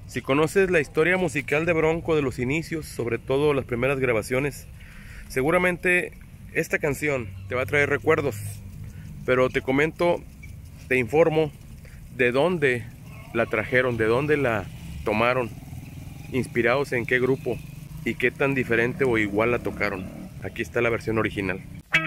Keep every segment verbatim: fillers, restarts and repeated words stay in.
Si conoces la historia musical de Bronco de los inicios, sobre todo las primeras grabaciones, seguramente esta canción te va a traer recuerdos, pero te comento, te informo de dónde la trajeron, de dónde la tomaron, inspirados en qué grupo y qué tan diferente o igual la tocaron. Aquí está la versión original.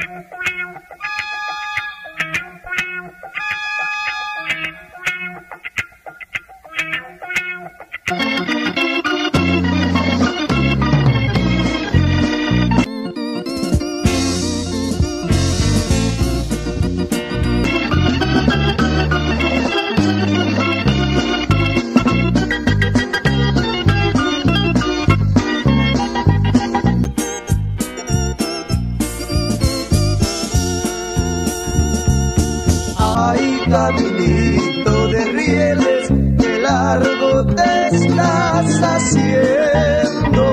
Ay, caminito de rieles, qué largo te estás haciendo.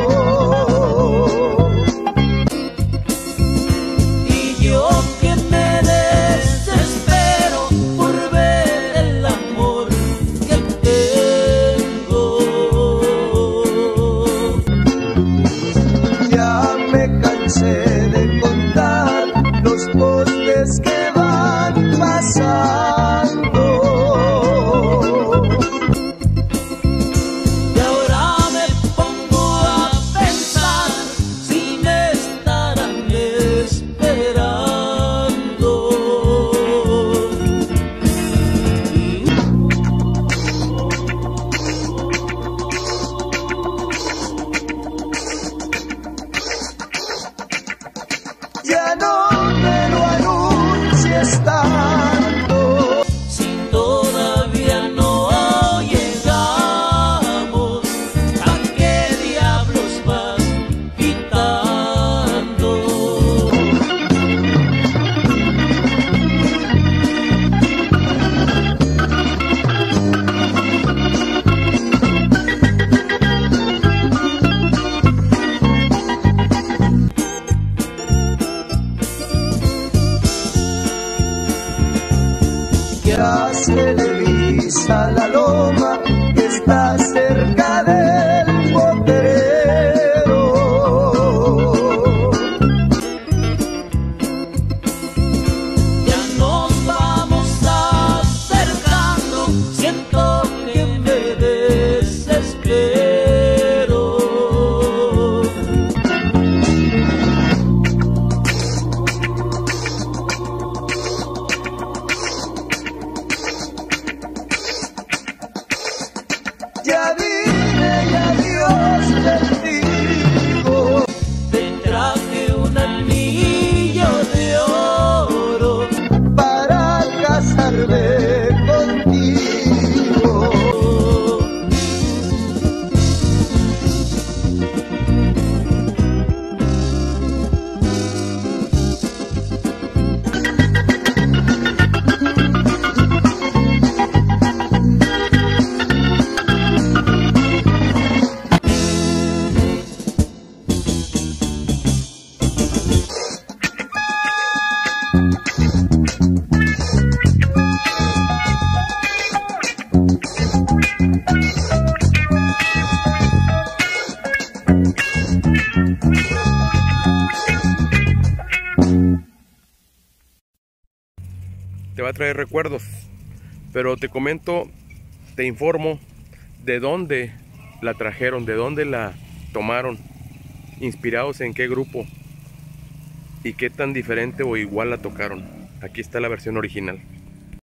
Y yo que me desespero por ver el amor que tengo. Ya me cansé de contar los postes que van pasando. Y ahora me pongo a pensar si me estarán esperando. Ya no me lo anuncies tanto. Si todavía no llegamos, ¿a qué diablos vas quitando? Ya se divisa la loma que está cerca del potrero. Ya nos vamos acercando, siento que me desespero. Ya vine y adiós te digo. Te traje un anillo de oro Para casarme contigo. Te va a traer recuerdos, pero te comento, te informo de dónde la trajeron, de dónde la tomaron, inspirados en qué grupo y qué tan diferente o igual la tocaron. Aquí está la versión original.